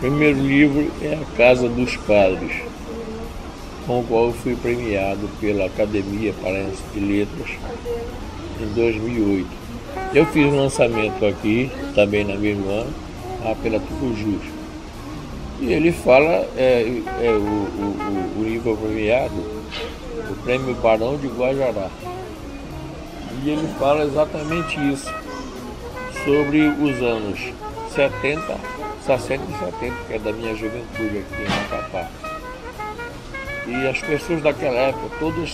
Primeiro livro é A Casa dos Padres, com o qual eu fui premiado pela Academia Paraense de Letras em 2008. Eu fiz um lançamento aqui, também na mesma ano, pela Tucujus. E ele fala, o livro premiado, o Prêmio Barão de Guajará. E ele fala exatamente isso, sobre os anos 60, 60 e 70, que é da minha juventude aqui em Macapá. E as pessoas daquela época,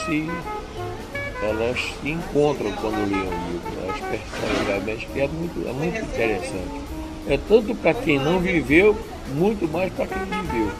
elas se encontram quando liam o livro. Elas percebem realmente que é muito interessante. É tanto para quem não viveu, muito mais para quem viveu.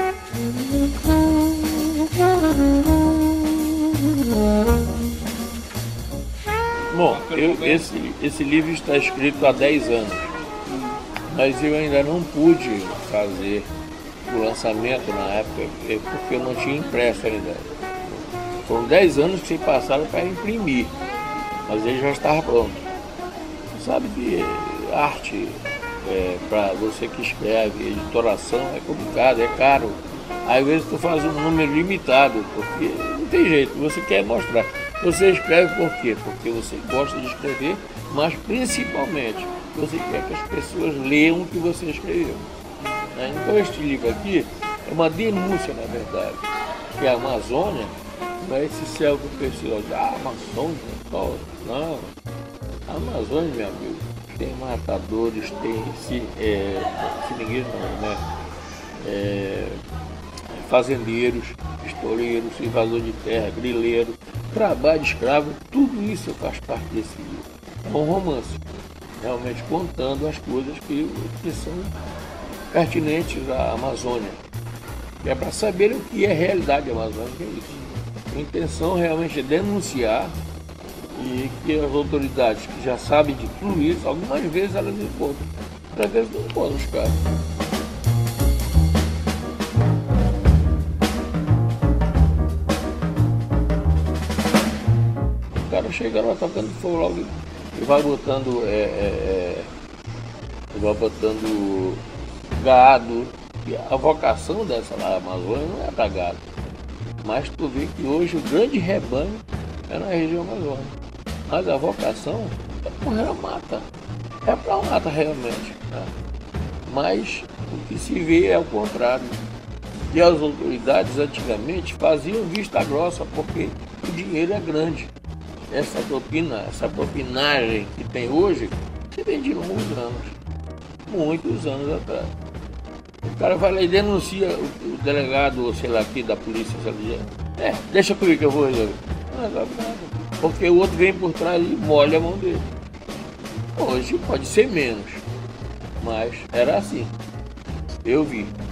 Bom, esse livro está escrito há 10 anos, mas eu ainda não pude fazer o lançamento na época, porque eu não tinha impresso ainda. Foram 10 anos que se passaram para imprimir, mas ele já estava pronto. Sabe que arte, para você que escreve, editoração é complicado, é caro. Às vezes tu faz um número limitado, porque não tem jeito, você quer mostrar. Você escreve por quê? Porque você gosta de escrever, mas principalmente você quer que as pessoas leiam o que você escreveu. Então este livro aqui é uma denúncia, na verdade, que a Amazônia não é esse céu que o pessoal diz, Amazônia, não. A Amazônia, meu amigo, tem matadores, tem seringueiros, fazendeiros, pistoleiros, invasor de terra, grileiro, trabalho de escravo, tudo isso faz parte desse livro. É um romance, realmente contando as coisas que são pertinentes à Amazônia. É para saber o que é a realidade amazônica, é isso. A intenção realmente é denunciar e que as autoridades que já sabem de tudo isso, algumas vezes elas encontram, outras vezes não encontram os caras. O cara chega lá tocando fogo logo e vai botando gado. E a vocação dessa lá, Amazônia não é para gado. Mas tu vê que hoje o grande rebanho é na região amazônica. Mas a vocação é para a mata. É para a mata realmente. Né? Mas o que se vê é o contrário. E as autoridades antigamente faziam vista grossa porque o dinheiro é grande. Essa propinagem que tem hoje, se vem de longos anos. Muitos anos atrás. O cara vai lá e denuncia o delegado, ou sei lá, aqui da polícia. Deixa comigo que eu vou resolver. Não resolve nada. Porque o outro vem por trás e molha a mão dele. Hoje pode ser menos, mas era assim. Eu vi.